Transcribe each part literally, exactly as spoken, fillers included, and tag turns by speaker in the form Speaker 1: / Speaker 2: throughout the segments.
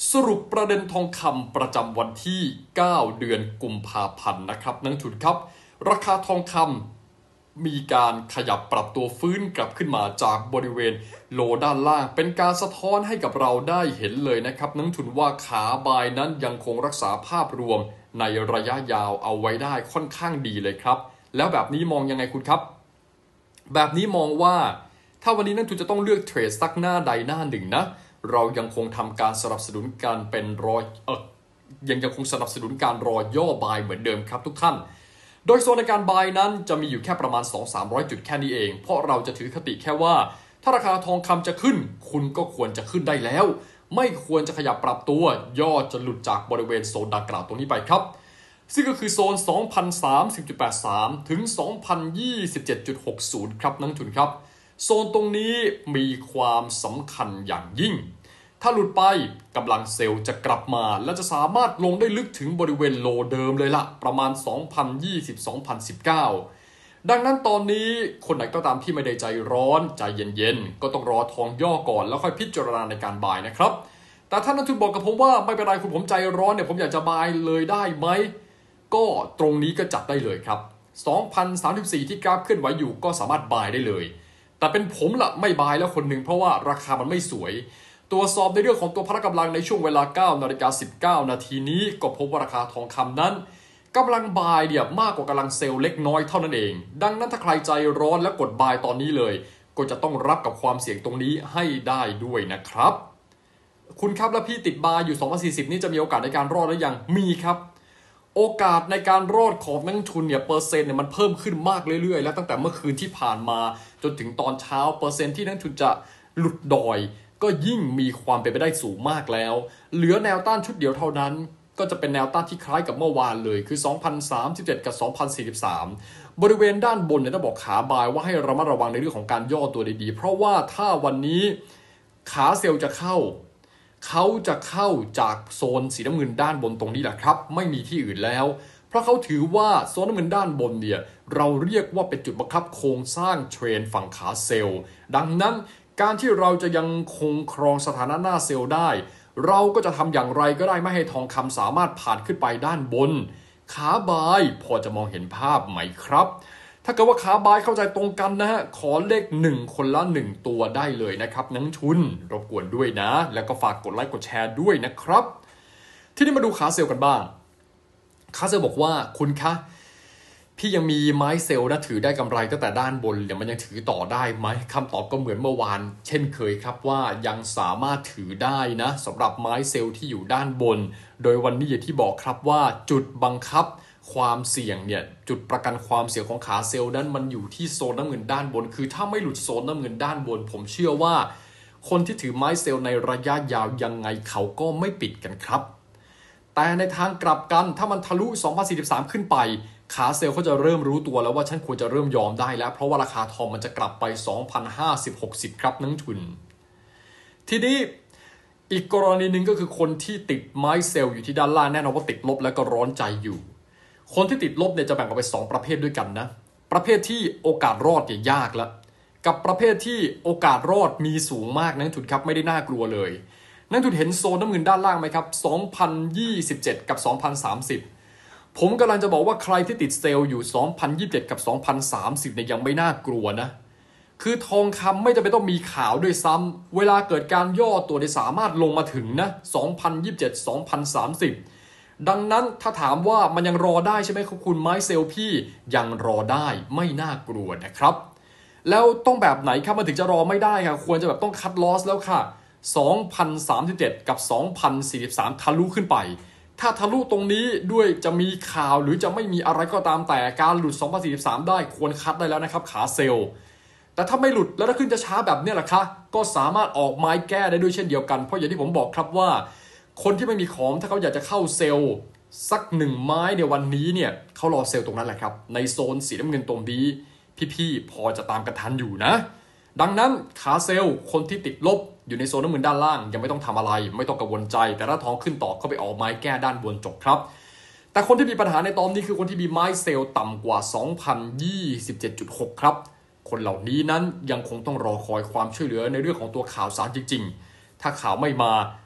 Speaker 1: สรุปประเด็นทองคำประจำวันที่เก้าเดือนกุมภาพันธ์นะครับนักทุนครับราคาทองคำมีการขยับปรับตัวฟื้นกลับขึ้นมาจากบริเวณโลด้านล่างเป็นการสะท้อนให้กับเราได้เห็นเลยนะครับนักทุนว่าขาบายนั้นยังคงรักษาภาพรวมในระยะยาวเอาไว้ได้ค่อนข้างดีเลยครับแล้วแบบนี้มองยังไงคุณครับแบบนี้มองว่าถ้าวันนี้นักทุนจะต้องเลือกเทรดสักหน้าใดหน้าหนึ่งนะเรายังคงทำการสนับสนุนการเป็นรอยเออยังยังคงสนับสนุนการรอย่อบายเหมือนเดิมครับทุกท่านโดยโซนในการบายนั้นจะมีอยู่แค่ประมาณ สองถึงสามร้อย จุดแค่นี้เองเพราะเราจะถือคติแค่ว่าถ้าราคาทองคำจะขึ้นคุณก็ควรจะขึ้นได้แล้วไม่ควรจะขยับปรับตัวย่อจะหลุดจากบริเวณโซนดังกล่าวตรงนี้ไปครับซึ่งก็คือโซน สองพันสามสิบจุดแปดสาม ถึง สองพันยี่สิบเจ็ดจุดหกศูนย์ ครับนักทุนครับโซนตรงนี้มีความสำคัญอย่างยิ่งถ้าหลุดไปกำลังเซลล์จะกลับมาและจะสามารถลงได้ลึกถึงบริเวณโลเดิมเลยละประมาณ สองพันยี่สิบ สองพันสิบเก้า ดังนั้นตอนนี้คนไหนก็ตามที่ไม่ได้ใจร้อนใจเย็นๆก็ต้องรอทองย่อก่อนแล้วค่อยพิจารณาในการบายนะครับแต่ถ้านักทุนบอกกับผมว่าไม่เป็นไรคุณผมใจร้อนเนี่ยผมอยากจะบายเลยได้ไหมก็ตรงนี้ก็จัดได้เลยครับ สองพันสามสิบสี่ ที่กราฟเคลื่อนไหวอยู่ก็สามารถบายได้เลยแต่เป็นผมละไม่บายแล้วคนหนึ่งเพราะว่าราคามันไม่สวยตรวจสอบในเรื่องของตัวพละกำลังในช่วงเวลา เก้านาฬิกาสิบเก้า นาทีนี้ก็พบว่าราคาทองคำนั้นกำลังบายเนี่ยมากกว่ากำลังเซลล์เล็กน้อยเท่านั้นเองดังนั้นถ้าใครใจร้อนและกดบายตอนนี้เลยก็จะต้องรับกับความเสี่ยงตรงนี้ให้ได้ด้วยนะครับคุณครับแล้วพี่ติดบายอยู่สองพันสี่สิบนี่จะมีโอกาสในการรอดหรือยังมีครับโอกาสในการรอดของนักทุนเนี่ยเปอร์เซ็นต์เนี่ยมันเพิ่มขึ้นมากเรื่อยๆแล้วตั้งแต่เมื่อคืนที่ผ่านมาจนถึงตอนเช้าเปอร์เซ็นต์ที่นักทุนจะหลุดดอยก็ยิ่งมีความเป็นไปได้สูงมากแล้วเหลือแนวต้านชุดเดียวเท่านั้นก็จะเป็นแนวต้านที่คล้ายกับเมื่อวานเลยคือ สองพันสามสิบเจ็ด กับ สองพันสี่สิบสาม บริเวณด้านบนเนี่ยต้องบอกขาบายว่าให้ระมัดระวังในเรื่องของการย่อตัวดีๆเพราะว่าถ้าวันนี้ขาเซลล์จะเข้าเขาจะเข้าจากโซนสีน้ำเงินด้านบนตรงนี้แหละครับไม่มีที่อื่นแล้วเพราะเขาถือว่าโซนน้ำเงินด้านบนเนี่ยเราเรียกว่าเป็นจุดบังคับโครงสร้างเทรนฝั่งขาเซลล์ดังนั้นการที่เราจะยังคงครองสถานะหน้าเซลล์ได้เราก็จะทำอย่างไรก็ได้ไม่ให้ทองคำสามารถผ่านขึ้นไปด้านบนขาบายพอจะมองเห็นภาพไหมครับถ้าเกิดว่าขาบายเข้าใจตรงกันนะฮะขอเลขหนึ่งคนละหนึ่งตัวได้เลยนะครับนักทุนรบกวนด้วยนะแล้วก็ฝากกดไลค์กดแชร์ด้วยนะครับทีนี้มาดูขาเซลล์กันบ้างขาเซลล์บอกว่าคุณคะพี่ยังมีไม้เซลล์นะถือได้กำไรตั้งแต่ด้านบนเนี่ยมันยังถือต่อได้ไหมคำตอบก็เหมือนเมื่อวานเช่นเคยครับว่ายังสามารถถือได้นะสำหรับไม้เซลล์ที่อยู่ด้านบนโดยวันนี้อย่างที่บอกครับว่าจุดบังคับความเสี่ยงเนี่ยจุดประกันความเสี่ยงของขาเซลล์นั้นมันอยู่ที่โซนน้ำเงินด้านบนคือถ้าไม่หลุดโซนน้ำเงินด้านบนผมเชื่อว่าคนที่ถือไม้เซลล์ในระยะยาวยังไงเขาก็ไม่ปิดกันครับแต่ในทางกลับกันถ้ามันทะลุสองพันสี่สิบสามขึ้นไปขาเซลล์เขาจะเริ่มรู้ตัวแล้วว่าฉันควรจะเริ่มยอมได้แล้วเพราะว่าราคาทองมันจะกลับไป สองพันห้าสิบ หกสิบ ครับนักทุนทีนี้อีกกรณีหนึ่งก็คือคนที่ติดไม้เซลล์อยู่ที่ด้านล่างแน่นอนว่าติดลบแล้วก็ร้อนใจอยู่คนที่ติดลบเนี่ยจะแบ่งออกเป็นสองประเภทด้วยกันนะประเภทที่โอกาสรอดเนี่ยยากละกับประเภทที่โอกาสรอดมีสูงมากนักทุนครับไม่ได้น่ากลัวเลยนักทุนเห็นโซนน้ำเงินด้านล่างไหมครับสองพันยี่สิบเจ็ดกับสองพันสามสิบผมกำลังจะบอกว่าใครที่ติดเซลล์อยู่สองพันยี่สิบเจ็ดกับสองพันสามสิบเนี่ยยังไม่น่ากลัวนะคือทองคำไม่จำเป็นต้องมีข่าวด้วยซ้ำเวลาเกิดการย่อตัวได้สามารถลงมาถึงนะสองพันยี่สิบเจ็ด สองพันสามสิบดังนั้นถ้าถามว่ามันยังรอได้ใช่ไหมครับคุณไม้เซลล์พี่ยังรอได้ไม่น่ากลัวนะครับแล้วต้องแบบไหนครับมันถึงจะรอไม่ได้ค่ะควรจะแบบต้องคัดลอสแล้วค่ะสองพันสามสิบเจ็ดกับสองพันสี่สิบสามทะลุขึ้นไปถ้าทะลุตรงนี้ด้วยจะมีข่าวหรือจะไม่มีอะไรก็ตามแต่การหลุดสองพันสี่สิบสามได้ควรคัดได้แล้วนะครับขาเซลล์แต่ถ้าไม่หลุดแล้วถ้าขึ้นจะช้าแบบนี้แหละคะก็สามารถออกไม้แก้ได้ด้วยเช่นเดียวกันเพราะอย่างที่ผมบอกครับว่าคนที่ไม่มีของถ้าเขาอยากจะเข้าเซลล์สักหนึ่งไม้ในวันนี้เนี่ยเขารอเซลล์ตรงนั้นแหละครับในโซนสีน้ำเงินตรงนี้พี่ๆพอจะตามกันทันอยู่นะดังนั้นขาเซลล์คนที่ติดลบอยู่ในโซนน้ำเงินด้านล่างยังไม่ต้องทำอะไรไม่ต้องกังวลใจแต่ถ้าทองขึ้นต่อก็ไปออกไม้แก้ด้านบนจบครับแต่คนที่มีปัญหาในตอนนี้คือคนที่มีไม้เซลล์ต่ำกว่า สองพันยี่สิบเจ็ดจุดหก ครับคนเหล่านี้นั้นยังคงต้องรอคอยความช่วยเหลือในเรื่องของตัวข่าวสารจริงๆถ้าข่าวไม่มา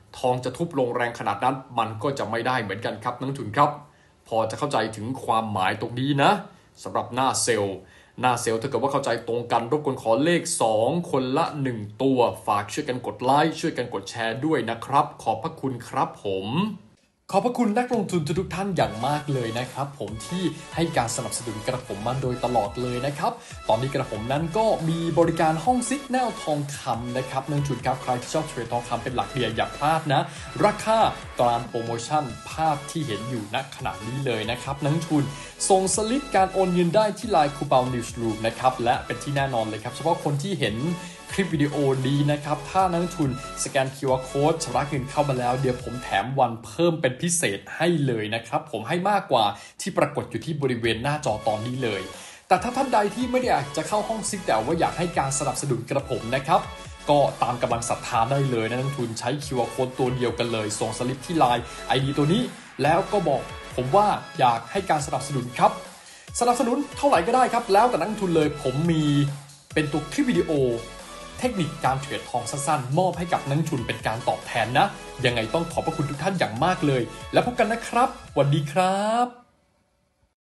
Speaker 1: ทองจะทุบลงแรงขนาดนั้นมันก็จะไม่ได้เหมือนกันครับนักลงทุนครับพอจะเข้าใจถึงความหมายตรงนี้นะสำหรับหน้าเซลล์หน้าเซลล์ถ้าเกิดว่าเข้าใจตรงกันรบกวนขอเลขสองคนละหนึ่งตัวฝากช่วยกันกดไลค์ช่วยกันกดแชร์ด้วยนะครับขอบพระคุณครับผมขอบพระคุณนักลงทุนทุกท่านอย่างมากเลยนะครับผมที่ให้การสนับสนุนกระผมมาโดยตลอดเลยนะครับตอนนี้กระผมนั้นก็มีบริการห้องซิกแนลทองคำนะครับนักลงทุนครับใครที่ชอบเทรดทองคำเป็นหลักอย่าพลาดนะราคาตามโปรโมชั่นภาพที่เห็นอยู่ณขณะนี้เลยนะครับนักลงทุนส่งสลิปการโอนเงินได้ที่ ไลน์ คูเปา นิวส์รูม นะครับและเป็นที่แน่นอนเลยครับเฉพาะคนที่เห็นคลิปวิดีโอนี้นะครับถ้านักลงทุนสแกน คิว อาร์ Code ชำระเงินเข้ามาแล้วเดี๋ยวผมแถมวันเพิ่มเป็นพิเศษให้เลยนะครับผมให้มากกว่าที่ปรากฏอยู่ที่บริเวณหน้าจอตอนนี้เลยแต่ถ้าท่านใดที่ไม่ได้อยากจะเข้าห้องซิกแต่ว่าอยากให้การสนับสนุนกระผมนะครับก็ตามกำลังศรัทธาได้เลยนะนักลงทุนใช้ คิว อาร์ Code ตัวเดียวกันเลยส่งสลิปที่ ไลน์ ไอ ดี ตัวนี้แล้วก็บอกผมว่าอยากให้การสนับสนุนครับสนับสนุนเท่าไหร่ก็ได้ครับแล้วแต่นักลงทุนเลยผมมีเป็นตัวคลิปวิดีโอเทคนิคการเทรดทองสั้นๆมอบให้กับนักลงทุนเป็นการตอบแทนนะยังไงต้องขอบพระคุณทุกท่านอย่างมากเลยแล้วพบกันนะครับสวัสดีครับ